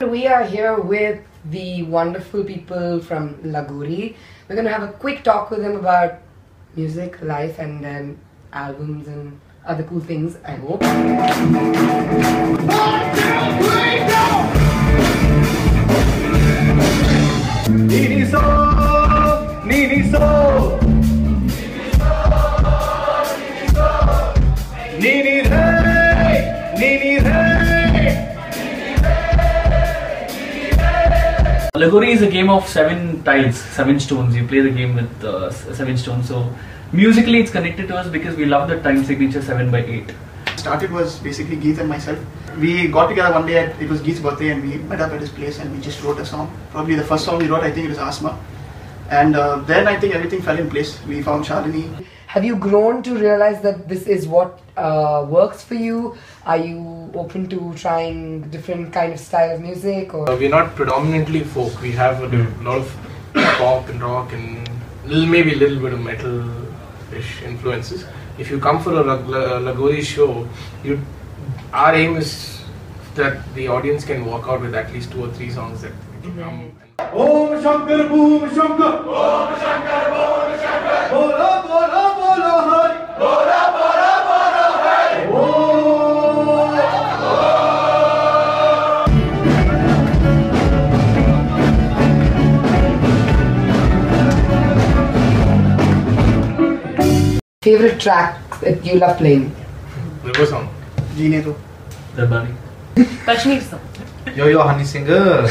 We are here with the wonderful people from Lagori. We're going to have a quick talk with them about music, life, and then albums and other cool things, I hope. 1, 2, 3, go! Nini so, Nini so, Nini hey, Nini hey. Lagori is a game of 7 tiles, 7 stones. You play the game with 7 stones. So musically it's connected to us because we love the time signature 7/8. Started was basically Geeth and myself. We got together one day, it was Geeth's birthday, and we met up at his place and we just wrote a song. Probably the first song we wrote, I think it was Asma. And then I think everything fell in place. We found Shalini. Have you grown to realize that this is what works for you? Are you open to trying different kind of style of music? Or we're not predominantly folk. We have a lot of pop and rock and maybe a little bit of metal-ish influences. If you come for a Lagori show, our aim is that the audience can walk out with at least 2 or 3 songs that come. Om Shankar Boom Shankar, Om Shankar Boom Shankar, Bola Bola Bola Hari, Bola Bola Bola Hari, favorite track that you love playing? River song. Jeene to. Darbani. Kashmir song. Yo Yo Honey Singer.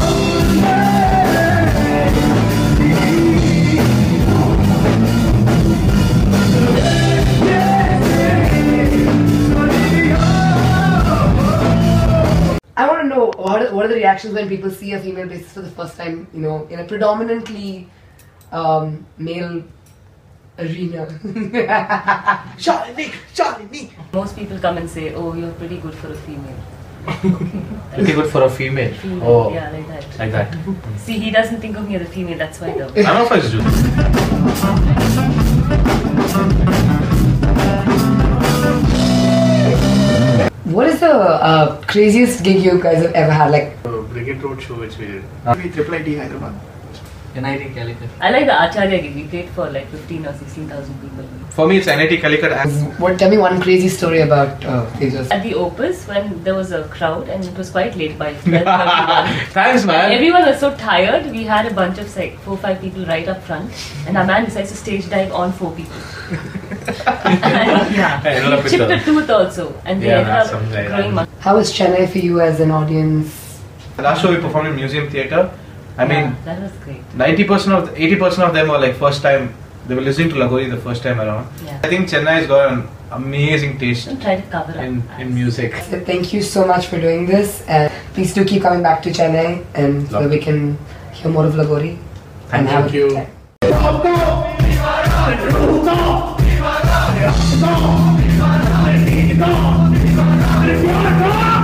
I want to know what are the reactions when people see a female bassist for the first time, you know, in a predominantly male arena. Shalini. Most people come and say, "Oh, you're pretty good for a female." Pretty good for a female. Female. Oh, Yeah, like that. like that. See, he doesn't think of me as a female. That's why though. None of us do. What is the craziest gig you guys have ever had? Like, Brigade Road show which we did. We Triple IT Hyderabad. NIT Calicut. I like the Acharya gig. We played for like 15 or 16,000 people. For me, it's NIT Calicut. And tell me one crazy story about Tejas. At the Opus, when there was a crowd and it was quite late by 12:31. Thanks, man. Everyone was so tired. We had a bunch of like 4 or 5 people right up front, and our man decides to stage dive on 4 people. And, yeah, he chipped a tooth also, and they ended up growing much. How was Chennai for you as an audience? Last show we performed in Museum Theatre. I mean, that was great. 80% of them were like first time. They were listening to Lagori the first time around. Yeah. I think Chennai has got an amazing taste Don't try to cover up. in music. So thank you so much for doing this, and please do keep coming back to Chennai, and so we can hear more of Lagori. And have a good time. Thank you.